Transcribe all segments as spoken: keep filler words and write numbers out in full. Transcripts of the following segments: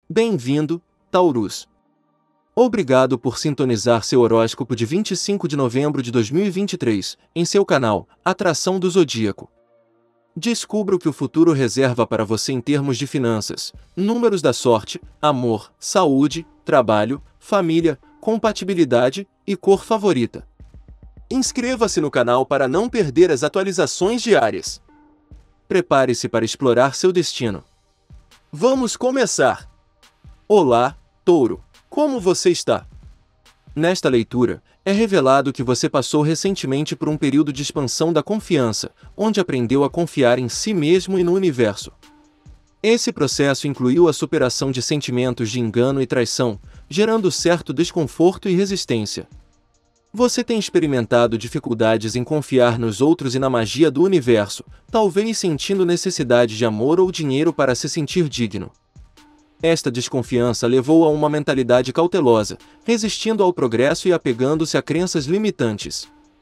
Bem-vindo, Taurus. Obrigado por sintonizar seu horóscopo de vinte e cinco de novembro de dois mil e vinte e três, em seu canal, Atração do Zodíaco. Descubra o que o futuro reserva para você em termos de finanças, números da sorte, amor, saúde, trabalho, família, compatibilidade e cor favorita. Inscreva-se no canal para não perder as atualizações diárias. Prepare-se para explorar seu destino. Vamos começar! Olá, Touro! Como você está? Nesta leitura, é revelado que você passou recentemente por um período de expansão da confiança, onde aprendeu a confiar em si mesmo e no universo. Esse processo incluiu a superação de sentimentos de engano e traição, gerando certo desconforto e resistência. Você tem experimentado dificuldades em confiar nos outros e na magia do universo, talvez sentindo necessidade de amor ou dinheiro para se sentir digno. Esta desconfiança levou a uma mentalidade cautelosa, resistindo ao progresso e apegando-se a crenças limitantes.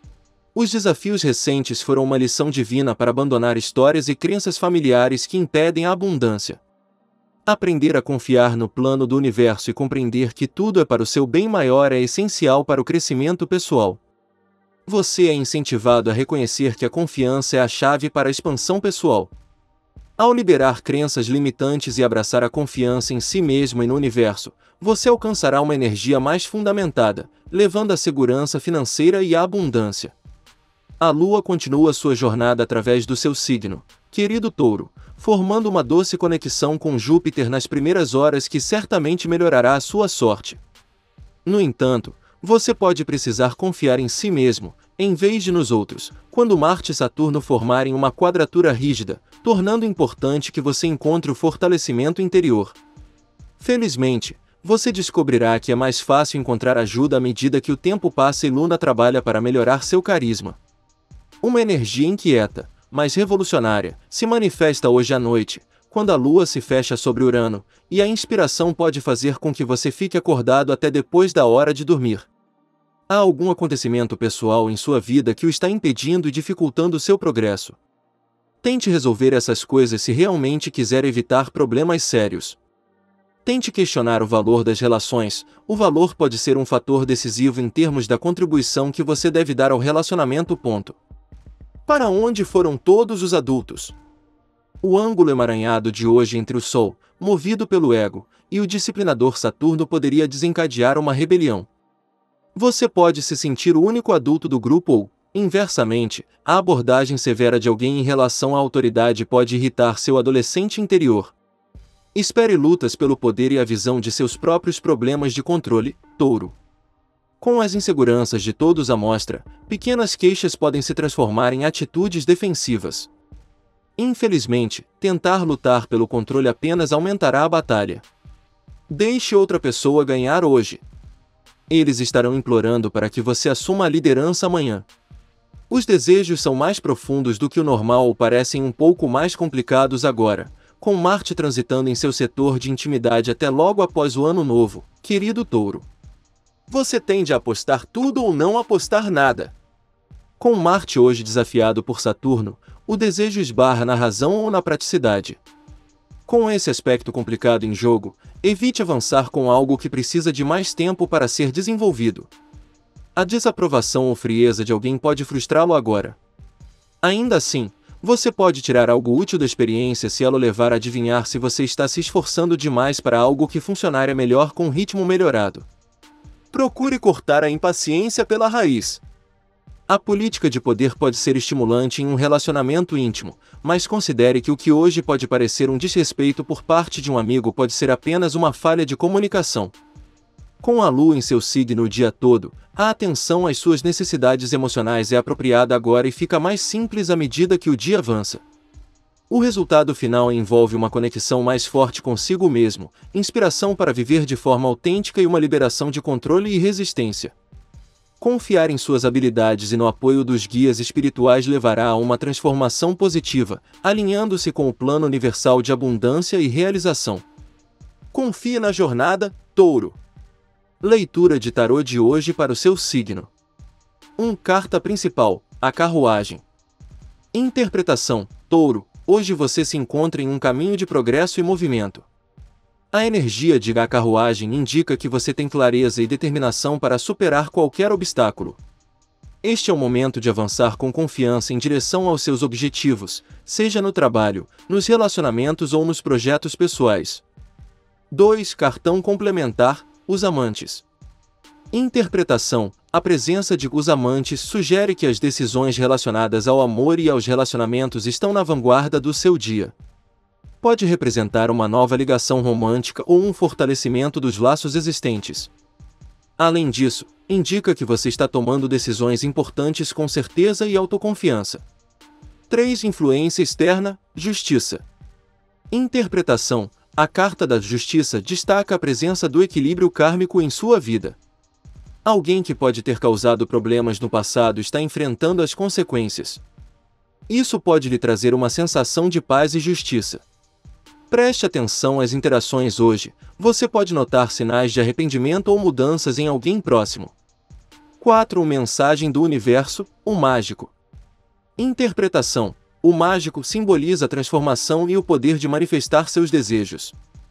Os desafios recentes foram uma lição divina para abandonar histórias e crenças familiares que impedem a abundância. Aprender a confiar no plano do universo e compreender que tudo é para o seu bem maior é essencial para o crescimento pessoal. Você é incentivado a reconhecer que a confiança é a chave para a expansão pessoal. Ao liberar crenças limitantes e abraçar a confiança em si mesmo e no universo, você alcançará uma energia mais fundamentada, levando a segurança financeira e a abundância. A Lua continua sua jornada através do seu signo, querido Touro, formando uma doce conexão com Júpiter nas primeiras horas que certamente melhorará a sua sorte. No entanto, você pode precisar confiar em si mesmo, em vez de nos outros, quando Marte e Saturno formarem uma quadratura rígida, tornando importante que você encontre o fortalecimento interior. Felizmente, você descobrirá que é mais fácil encontrar ajuda à medida que o tempo passa e Luna trabalha para melhorar seu carisma. Uma energia inquieta, mas revolucionária, se manifesta hoje à noite, quando a Lua se fecha sobre Urano, e a inspiração pode fazer com que você fique acordado até depois da hora de dormir. Há algum acontecimento pessoal em sua vida que o está impedindo e dificultando seu progresso. Tente resolver essas coisas se realmente quiser evitar problemas sérios. Tente questionar o valor das relações. O valor pode ser um fator decisivo em termos da contribuição que você deve dar ao relacionamento. Ponto. Para onde foram todos os adultos? O ângulo emaranhado de hoje entre o Sol, movido pelo ego, e o disciplinador Saturno poderia desencadear uma rebelião. Você pode se sentir o único adulto do grupo ou, inversamente, a abordagem severa de alguém em relação à autoridade pode irritar seu adolescente interior. Espere lutas pelo poder e a visão de seus próprios problemas de controle, Touro. Com as inseguranças de todos à mostra, pequenas queixas podem se transformar em atitudes defensivas. Infelizmente, tentar lutar pelo controle apenas aumentará a batalha. Deixe outra pessoa ganhar hoje. Eles estarão implorando para que você assuma a liderança amanhã. Os desejos são mais profundos do que o normal ou parecem um pouco mais complicados agora, com Marte transitando em seu setor de intimidade até logo após o Ano Novo, querido Touro. Você tende a apostar tudo ou não apostar nada. Com Marte hoje desafiado por Saturno, o desejo esbarra na razão ou na praticidade. Com esse aspecto complicado em jogo, evite avançar com algo que precisa de mais tempo para ser desenvolvido. A desaprovação ou frieza de alguém pode frustrá-lo agora. Ainda assim, você pode tirar algo útil da experiência se ela o levar a adivinhar se você está se esforçando demais para algo que funcionaria melhor com um ritmo melhorado. Procure cortar a impaciência pela raiz. A política de poder pode ser estimulante em um relacionamento íntimo, mas considere que o que hoje pode parecer um desrespeito por parte de um amigo pode ser apenas uma falha de comunicação. Com a Lua em seu signo o dia todo, a atenção às suas necessidades emocionais é apropriada agora e fica mais simples à medida que o dia avança. O resultado final envolve uma conexão mais forte consigo mesmo, inspiração para viver de forma autêntica e uma liberação de controle e resistência. Confiar em suas habilidades e no apoio dos guias espirituais levará a uma transformação positiva, alinhando-se com o plano universal de abundância e realização. Confie na jornada, Touro. Leitura de tarô de hoje para o seu signo. um Carta principal, a carruagem. Interpretação, Touro. Hoje você se encontra em um caminho de progresso e movimento. A energia de a carruagem indica que você tem clareza e determinação para superar qualquer obstáculo. Este é o momento de avançar com confiança em direção aos seus objetivos, seja no trabalho, nos relacionamentos ou nos projetos pessoais. dois. Cartão complementar, os amantes. Interpretação: a presença de os amantes sugere que as decisões relacionadas ao amor e aos relacionamentos estão na vanguarda do seu dia. Pode representar uma nova ligação romântica ou um fortalecimento dos laços existentes. Além disso, indica que você está tomando decisões importantes com certeza e autoconfiança. três. Influência externa, justiça. Interpretação: a carta da justiça destaca a presença do equilíbrio kármico em sua vida. Alguém que pode ter causado problemas no passado está enfrentando as consequências. Isso pode lhe trazer uma sensação de paz e justiça. Preste atenção às interações hoje, você pode notar sinais de arrependimento ou mudanças em alguém próximo. quatro. Mensagem do universo, o mágico. Interpretação: o mágico simboliza a transformação e o poder de manifestar seus desejos.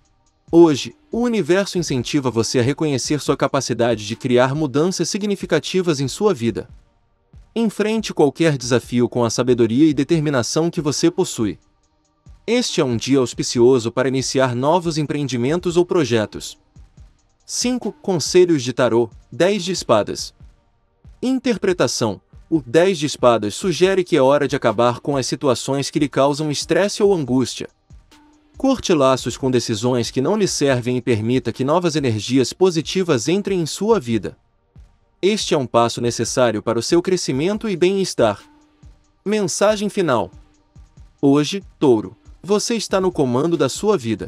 Hoje, o universo incentiva você a reconhecer sua capacidade de criar mudanças significativas em sua vida. Enfrente qualquer desafio com a sabedoria e determinação que você possui. Este é um dia auspicioso para iniciar novos empreendimentos ou projetos. cinco. Conselhos de tarô, dez de espadas. Interpretação: o dez de espadas sugere que é hora de acabar com as situações que lhe causam estresse ou angústia. Corte laços com decisões que não lhe servem e permita que novas energias positivas entrem em sua vida. Este é um passo necessário para o seu crescimento e bem-estar. Mensagem final. Hoje, Touro, você está no comando da sua vida.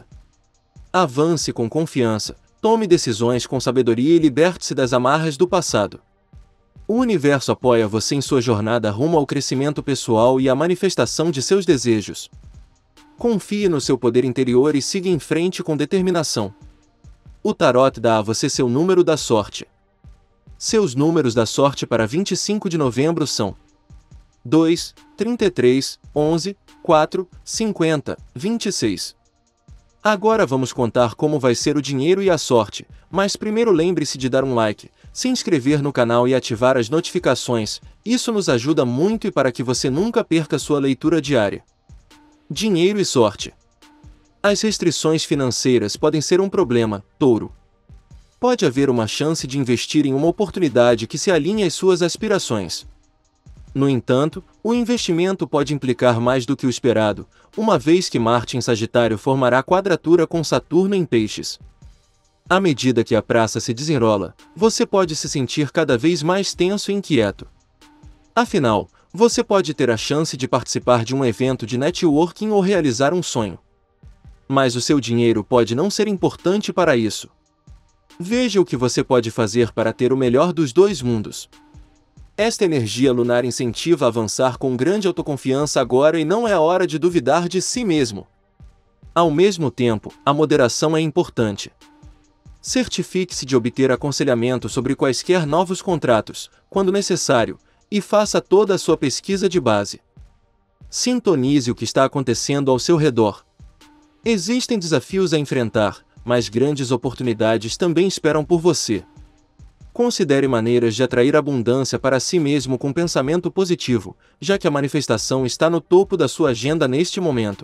Avance com confiança, tome decisões com sabedoria e liberte-se das amarras do passado. O universo apoia você em sua jornada rumo ao crescimento pessoal e à manifestação de seus desejos. Confie no seu poder interior e siga em frente com determinação. O tarot dá a você seu número da sorte. Seus números da sorte para vinte e cinco de novembro são dois, trinta e três, onze, quatro, cinquenta, vinte e seis. Agora vamos contar como vai ser o dinheiro e a sorte, mas primeiro lembre-se de dar um like, se inscrever no canal e ativar as notificações, isso nos ajuda muito e para que você nunca perca sua leitura diária. Dinheiro e sorte. As restrições financeiras podem ser um problema, Touro. Pode haver uma chance de investir em uma oportunidade que se alinhe às suas aspirações. No entanto, o investimento pode implicar mais do que o esperado, uma vez que Marte em Sagitário formará quadratura com Saturno em Peixes. À medida que a praça se desenrola, você pode se sentir cada vez mais tenso e inquieto. Afinal, você pode ter a chance de participar de um evento de networking ou realizar um sonho. Mas o seu dinheiro pode não ser importante para isso. Veja o que você pode fazer para ter o melhor dos dois mundos. Esta energia lunar incentiva a avançar com grande autoconfiança agora e não é a hora de duvidar de si mesmo. Ao mesmo tempo, a moderação é importante. Certifique-se de obter aconselhamento sobre quaisquer novos contratos, quando necessário, e faça toda a sua pesquisa de base. Sintonize o que está acontecendo ao seu redor. Existem desafios a enfrentar, mas grandes oportunidades também esperam por você. Considere maneiras de atrair abundância para si mesmo com pensamento positivo, já que a manifestação está no topo da sua agenda neste momento.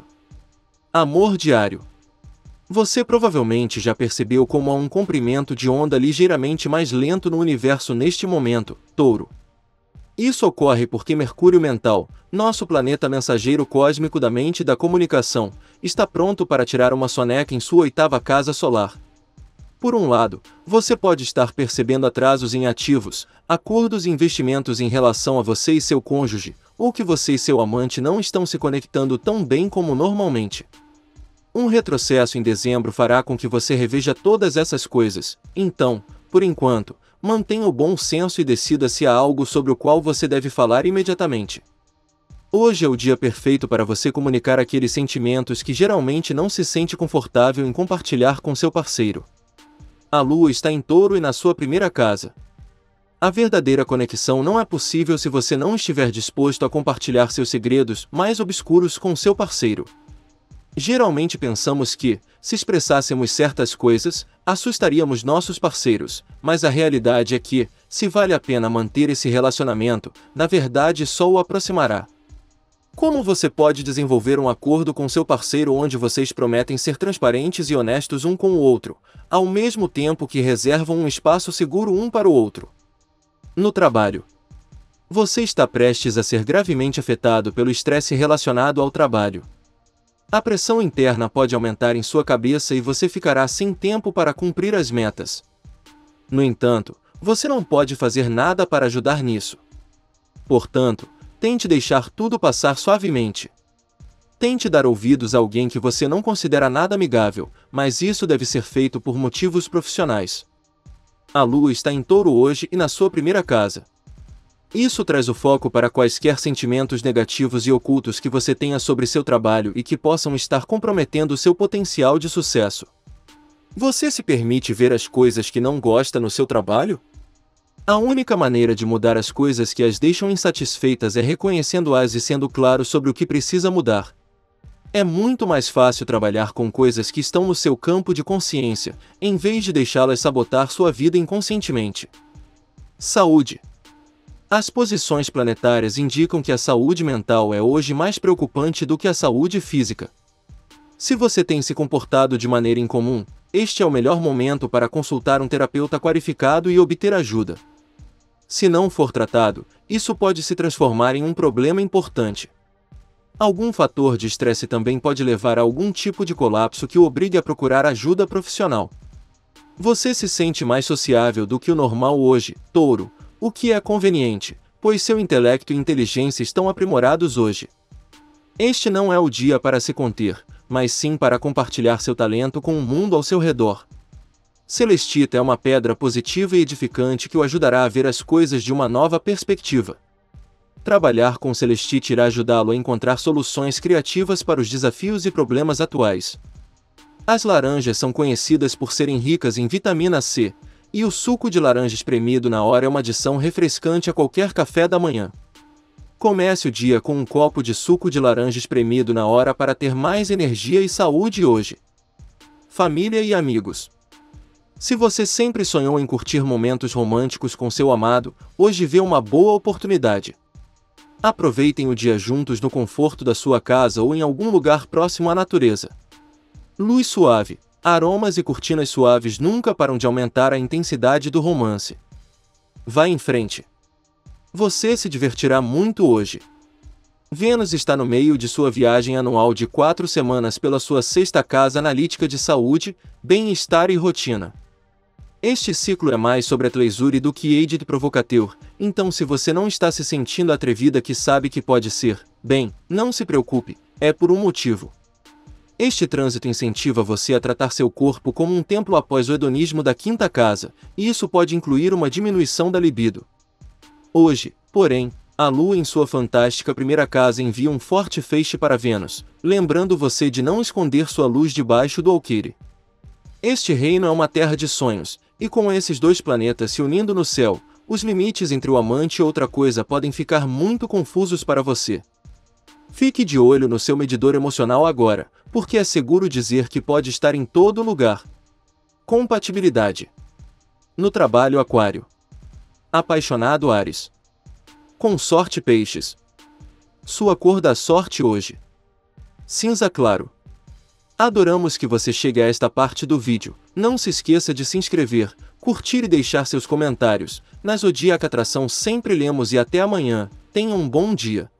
Amor diário. Você provavelmente já percebeu como há um comprimento de onda ligeiramente mais lento no universo neste momento, Touro. Isso ocorre porque Mercúrio mental, nosso planeta mensageiro cósmico da mente e da comunicação, está pronto para tirar uma soneca em sua oitava casa solar. Por um lado, você pode estar percebendo atrasos em ativos, acordos e investimentos em relação a você e seu cônjuge, ou que você e seu amante não estão se conectando tão bem como normalmente. Um retrocesso em dezembro fará com que você reveja todas essas coisas, então, por enquanto, mantenha o bom senso e decida se há algo sobre o qual você deve falar imediatamente. Hoje é o dia perfeito para você comunicar aqueles sentimentos que geralmente não se sente confortável em compartilhar com seu parceiro. A Lua está em Touro e na sua primeira casa. A verdadeira conexão não é possível se você não estiver disposto a compartilhar seus segredos mais obscuros com seu parceiro. Geralmente pensamos que, se expressássemos certas coisas, assustaríamos nossos parceiros, mas a realidade é que, se vale a pena manter esse relacionamento, na verdade só o aproximará. Como você pode desenvolver um acordo com seu parceiro onde vocês prometem ser transparentes e honestos um com o outro, ao mesmo tempo que reservam um espaço seguro um para o outro? No trabalho. Você está prestes a ser gravemente afetado pelo estresse relacionado ao trabalho. A pressão interna pode aumentar em sua cabeça e você ficará sem tempo para cumprir as metas. No entanto, você não pode fazer nada para ajudar nisso. Portanto, tente deixar tudo passar suavemente. Tente dar ouvidos a alguém que você não considera nada amigável, mas isso deve ser feito por motivos profissionais. A Lua está em Touro hoje e na sua primeira casa. Isso traz o foco para quaisquer sentimentos negativos e ocultos que você tenha sobre seu trabalho e que possam estar comprometendo seu potencial de sucesso. Você se permite ver as coisas que não gosta no seu trabalho? A única maneira de mudar as coisas que as deixam insatisfeitas é reconhecendo-as e sendo claro sobre o que precisa mudar. É muito mais fácil trabalhar com coisas que estão no seu campo de consciência, em vez de deixá-las sabotar sua vida inconscientemente. Saúde. As posições planetárias indicam que a saúde mental é hoje mais preocupante do que a saúde física. Se você tem se comportado de maneira incomum, este é o melhor momento para consultar um terapeuta qualificado e obter ajuda. Se não for tratado, isso pode se transformar em um problema importante. Algum fator de estresse também pode levar a algum tipo de colapso que o obrigue a procurar ajuda profissional. Você se sente mais sociável do que o normal hoje, Touro, o que é conveniente, pois seu intelecto e inteligência estão aprimorados hoje. Este não é o dia para se conter, mas sim para compartilhar seu talento com o mundo ao seu redor. Celestita é uma pedra positiva e edificante que o ajudará a ver as coisas de uma nova perspectiva. Trabalhar com Celestita irá ajudá-lo a encontrar soluções criativas para os desafios e problemas atuais. As laranjas são conhecidas por serem ricas em vitamina C, e o suco de laranja espremido na hora é uma adição refrescante a qualquer café da manhã. Comece o dia com um copo de suco de laranja espremido na hora para ter mais energia e saúde hoje. Família e amigos. Se você sempre sonhou em curtir momentos românticos com seu amado, hoje vê uma boa oportunidade. Aproveitem o dia juntos no conforto da sua casa ou em algum lugar próximo à natureza. Luz suave, aromas e cortinas suaves nunca param de aumentar a intensidade do romance. Vá em frente. Você se divertirá muito hoje. Vênus está no meio de sua viagem anual de quatro semanas pela sua sexta casa analítica de saúde, bem-estar e rotina. Este ciclo é mais sobre a Tleizure do que Edith Provocateur, então se você não está se sentindo atrevida que sabe que pode ser, bem, não se preocupe, é por um motivo. Este trânsito incentiva você a tratar seu corpo como um templo após o hedonismo da quinta casa, e isso pode incluir uma diminuição da libido. Hoje, porém, a Lua em sua fantástica primeira casa envia um forte feixe para Vênus, lembrando você de não esconder sua luz debaixo do alqueire. Este reino é uma terra de sonhos, e com esses dois planetas se unindo no céu, os limites entre o amante e outra coisa podem ficar muito confusos para você. Fique de olho no seu medidor emocional agora, porque é seguro dizer que pode estar em todo lugar. Compatibilidade. No trabalho Aquário. Apaixonado Áries. Consorte Peixes. Sua cor da sorte hoje. Cinza claro. Adoramos que você chegue a esta parte do vídeo. Não se esqueça de se inscrever, curtir e deixar seus comentários. Na Zodíaca Atração sempre lemos e até amanhã. Tenha um bom dia.